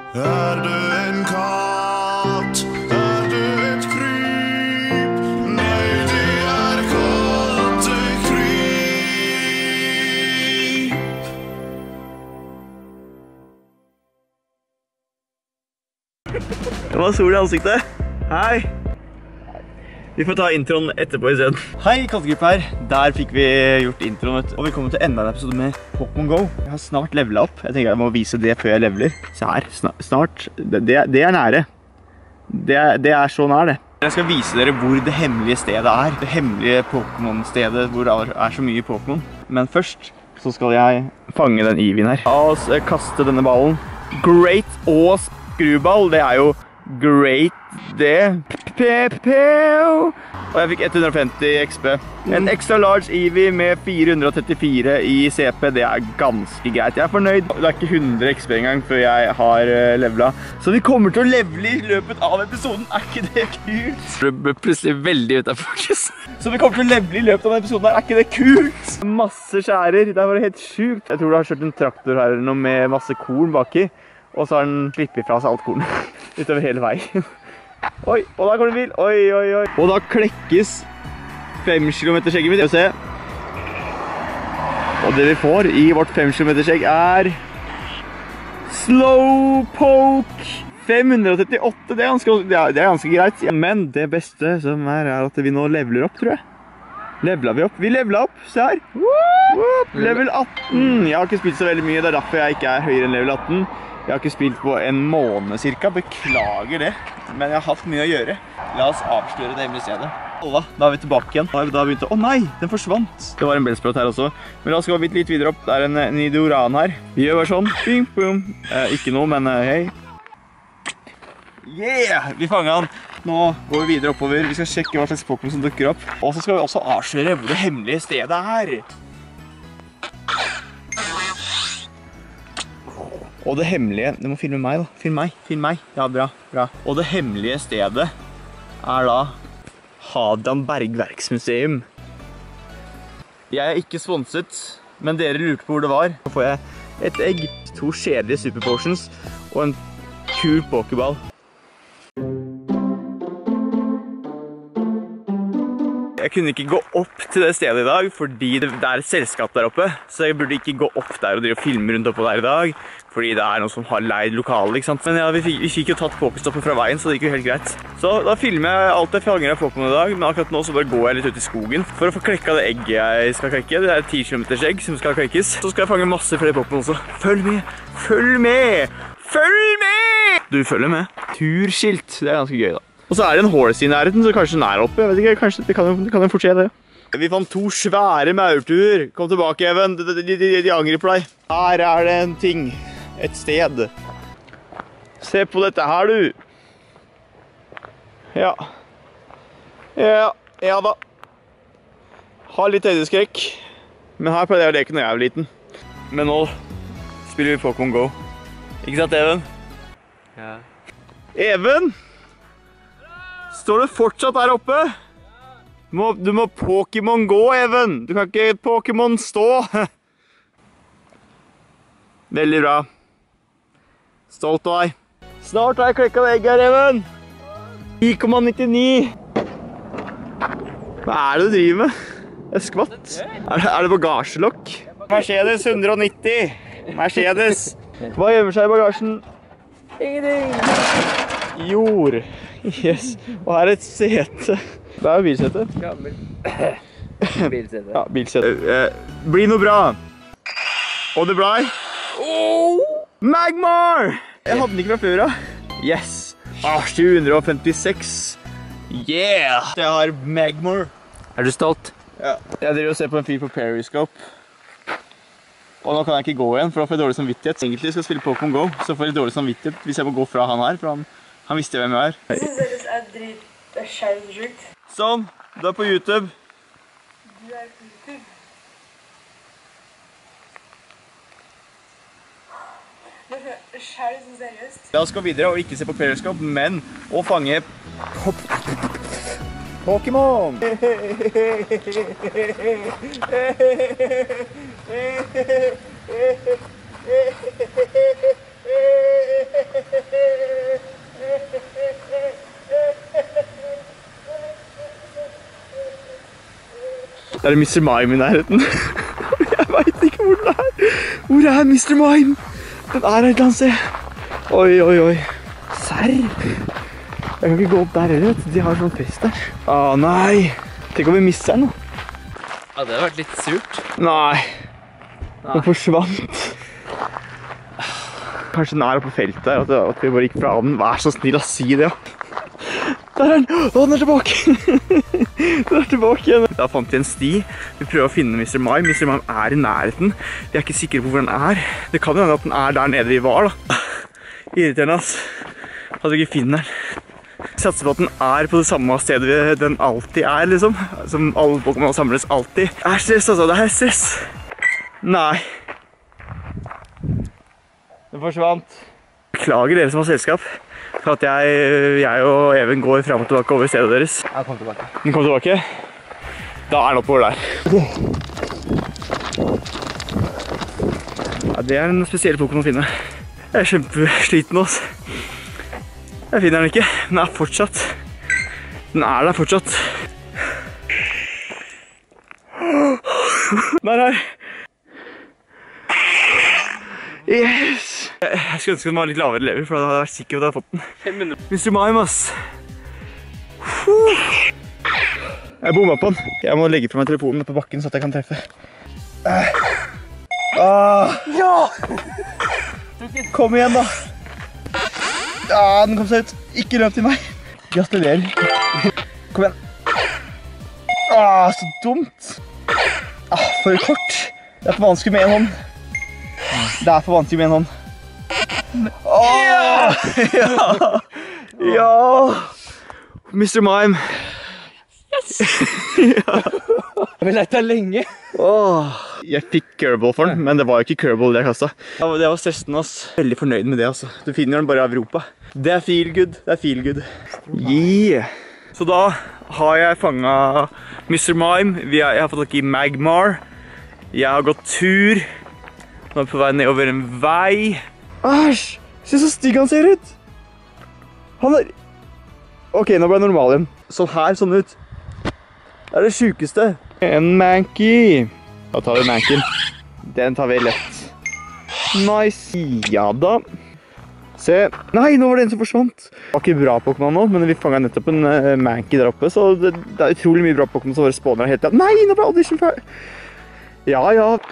Er du en katt? Er du et kryp? Nei, det er kattekryp. Det var sol i ansiktet. Hei. Vi får ta introen etterpå i stedet. Hei, Kattegruppe her. Der fikk vi gjort introen, og vi kommer til enda en episode med Pokémon Go. Jeg har snart levelet opp. Jeg tenker jeg må vise det før jeg leveler. Se her, snart. Det er nære. Det er så nær det. Jeg skal vise dere hvor det hemmelige stedet er. Det hemmelige Pokémon-stedet hvor det er så mye Pokémon. Men først så skal jeg fange den Eeveen her. La oss kaste denne ballen. Great og skruball, det er jo great det. Og jeg fikk 150 XP. En extra large Eevee med 434 i CP, det er ganske greit. Jeg er fornøyd. Det er ikke 100 XP engang før jeg har levelet. Så vi kommer til å levele i løpet av episoden. Er ikke det kult? Det ble plutselig veldig ut av fokus. Så vi kommer til å levele i løpet av episoden her. Er ikke det kult? Masse skjærer. Det var helt sjukt. Jeg tror du har kjørt en traktor her eller noe med masse korn baki. Og så har den klippet fra seg alt korn utover hele veien. Oi, og da kommer det bil. Oi, oi, oi. Og da klekkes 5 km skjegget mitt. Se. Og det vi får i vårt 5 km skjegg er Slowpoke 538. Det er ganske greit. Men det beste som er at vi nå leveler opp, tror jeg. Levelet vi opp? Vi levelet opp, se her. Level 18. Jeg har ikke spilt så veldig mye, det er derfor jeg ikke er høyere enn level 18. Jeg har ikke spilt på en måned cirka, beklager det. Men jeg har hatt mye å gjøre. La oss avsløre det hemmelige stedet. Da er vi tilbake igjen. Da begynte... Å nei, den forsvant. Det var en Bellsprout her også. Men la oss gå litt videre opp. Det er en Nidoran her. Vi gjør bare sånn. Bing, boom. Ikke noe, men hei. Yeah! Vi fanger han. Nå går vi videre oppover. Vi skal sjekke hva slags Pokémon som dukker opp. Og så skal vi også avsløre hvor det hemmelige stedet er. Og det hemmelige, du må filme meg da, film meg, ja bra. Og det hemmelige stedet er da Hadrian Bergverksmuseum. Jeg er ikke sponset, men dere lurte på hvor det var. Så får jeg et egg, 2 kjedelige Super Potions og en kul Pokéball. Jeg kunne ikke gå opp til det stedet i dag, fordi det er et selskap der oppe. Så jeg burde ikke gå opp der og filme rundt oppå der i dag, fordi det er noen som har leid lokalet, ikke sant? Men ja, vi fikk jo tatt Pokéstoppet fra veien, så det gikk jo helt greit. Så da filmer jeg alt jeg fanger av Pokémon i dag, men akkurat nå så bare går jeg litt ut i skogen for å få klekka det egget jeg skal klekke. Det er et 10 km egg som skal klekkes. Så skal jeg fange masse flere Pokémon også. Følg med! Følg med! Følg med! Du følger med. Turskilt, det er ganske gøy da. Og så er det en horse i nærheten, så kanskje den er oppe. Jeg vet ikke, kanskje det kan jo fortse det. Vi fant 2 svære maurtuer. Kom tilbake, Even. De angrer på deg. Her er det en ting. Et sted. Se på dette her, du. Ja. Ja da. Har litt høydeskrekk. Men her prøvde jeg å leke når jeg var liten. Men nå spiller vi Pokémon Go. Ikke sant, Even? Ja. Even? Står du fortsatt der oppe? Du må Pokémon gå, Even. Du kan ikke Pokémon stå. Veldig bra. Stolt av deg. Snart har jeg klekket det egget her, Even. 9,99. Hva er det du driver med? Det er skvatt. Er det bagasjelokk? Mercedes 190. Mercedes. Hva gjemmer seg i bagasjen? Ingenting. Jord. Yes. Og her er et sete. Det er jo bilsete. Ja, bilsete. Ja, bilsete. Blir noe bra. Og det blei. Magmar! Jeg hadde den ikke fra før da. Yes. 756. Yeah! Jeg har Magmar. Er du stolt? Ja. Jeg driver og ser på en fyr på Periscope. Og nå kan jeg ikke gå igjen, for da får jeg dårlig samvittighet. Egentlig skal jeg spille Pokémon Go, så får jeg dårlig samvittighet hvis jeg må gå fra han her, for han visste hvem jeg er. Jeg synes det er dritt, det er skjærensjukt. Sånn, du er på YouTube. Du er på YouTube. Det er skjæren seriøst. La oss gå videre og ikke se på Periscope, men å fange Pokémon! Det er Mr. Mime i nærheten. Jeg vet ikke hvor den er. Hvor er Mr. Mime? Den er et eller annet sted. Oi, oi, oi. Serr? Jeg kan ikke gå opp der heller, vet du. De har sånn fest der. Nei. Tenk om vi mister den nå. Ja, det har vært litt surt. Nei. Den forsvant. Kanskje den er oppe på feltet der, at vi bare gikk fra den. Vær så snill å si det, ja. Der er den! Å, den er tilbake! Den er tilbake igjen. Da fant vi en sti. Vi prøver å finne Mr. Mime. Mr. Mime er i nærheten. Vi er ikke sikre på hvor den er. Det kan jo hende at den er der nede vi var, da. Irriterende, ass. At vi ikke finner den. Jeg satser på at den er på det samme stedet den alltid er, liksom. Som alle Pokémon samles alltid. Det er stress, altså. Det er stress. Nei. Den forsvant. Beklager dere som har selskap. For at jeg og Even går frem og tilbake over stedet deres. Jeg kom tilbake. Den kom tilbake? Da er den oppover der. Ja, det er en spesiell Pokémon å finne. Jeg er kjempesliten nå. Jeg finner den ikke. Den er fortsatt. Den er der fortsatt. Den er her. Yes! Jeg skulle ønske den var litt lavere lever, for da hadde jeg vært sikker på at jeg hadde fått den. 500. Mr. Mime, ass. Jeg bomma på den. Jeg må legge fra meg telefonen på bakken så at jeg kan treffe. Ja! Kom igjen, da. Ja, den kom seg ut. Ikke løp til meg. Gratulerer. Kom igjen. Så dumt. For kort. Det er for vanskelig med en hånd. Det er for vanskelig med en hånd. Ja! Mr. Mime. Yes! Vi lette lenge. Jeg fikk curveball for den, men det var jo ikke curveball det jeg kastet. Det var stressen, ass. Veldig fornøyd med det, altså. Du finner den bare i Europa. Det er feel good. Det er feel good. Yeah! Så da har jeg fanget Mr. Mime. Jeg har fått tak i Magmar. Jeg har gått tur. Nå er vi på vei nedover en vei. Æsj! Se så stygg han ser ut! Han er... Ok, nå ble jeg normal igjen. Sånn her, sånn ut. Det er det sykeste. En Mankey. Da tar vi Mankey. Den tar vi lett. Nice. Ja da. Se. Nei, nå var det en som forsvant. Det var ikke bra Pokémon nå, men vi fanget nettopp en Mankey der oppe, så det er utrolig mye bra Pokémon som bare spawner hele tiden. Nei, nå ble audition ferdig. Ja.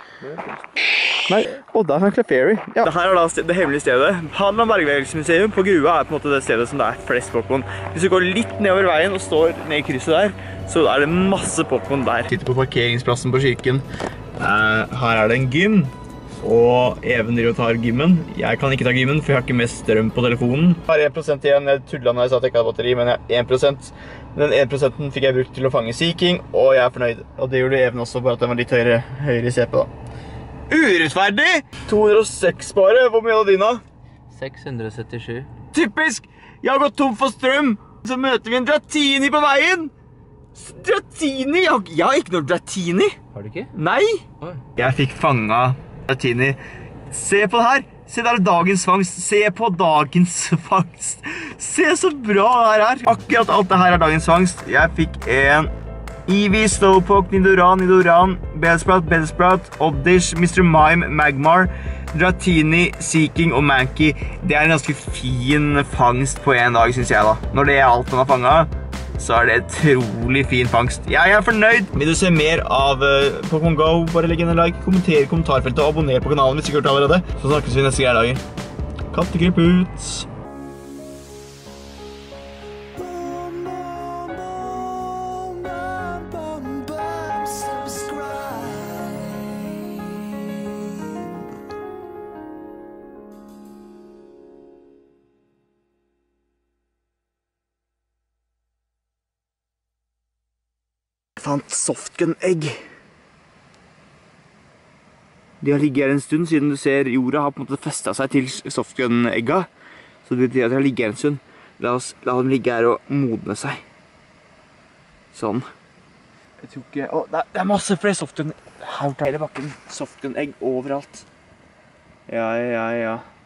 Nei, der er en Clefairy. Ja. Dette er da det hemmelige stedet. Hadeland Bergbevegelsemuseum på Grua er på en måte det stedet som det er flest Pokémon. Hvis du går litt nedover veien og står ned i krysset der, så er det masse Pokémon der. Sitter på parkeringsplassen på kirken. Her er det en gym, og Even driver og tar gymmen. Jeg kan ikke ta gymmen, for jeg har ikke mest strøm på telefonen. Jeg har 1% igjen. Jeg tullet når jeg sa at jeg ikke hadde batteri, men jeg har 1%. Den 1% fikk jeg brukt til å fange Seeking, og jeg er fornøyd. Og det gjorde Even også, bare at den var litt høyere i CP da. Urettferdig! 206 bare. Hvor mye hadde din da? 677. Typisk! Jeg har gått tom for strøm. Så møter vi en Dratini på veien. Dratini? Jeg har ikke noe Dratini. Har du ikke? Nei. Jeg fikk fanget Dratini. Se på det her. Se, der er dagens fangst. Se på dagens fangst. Se så bra det her er. Akkurat alt det her er dagens fangst. Jeg fikk en Eevee, Slowpoke, Nidoran, Bellsprout, Oddish, Mr. Mime, Magmar, Dratini, Seeking og Mankey. Det er en ganske fin fangst på en dag, synes jeg da. Når det er alt man har fanget, så er det utrolig fin fangst. Jeg er fornøyd. Vil du se mer av Pokémon Go, bare legg inn en like, kommenter i kommentarfeltet og abonner på kanalen hvis du ikke har gjort det allerede. Så snakkes vi neste greie dager. Kattekryp ut! Jeg fant softgun-egg. De har ligget her en stund, siden du ser jorda har på en måte festet seg til softgun-egga. Så det betyr at de har ligget her en stund. La dem ligge her og modne seg. Sånn. Jeg tror ikke... det er masse flere softgun. Her hele bakken. Softgun-egg overalt. Ja.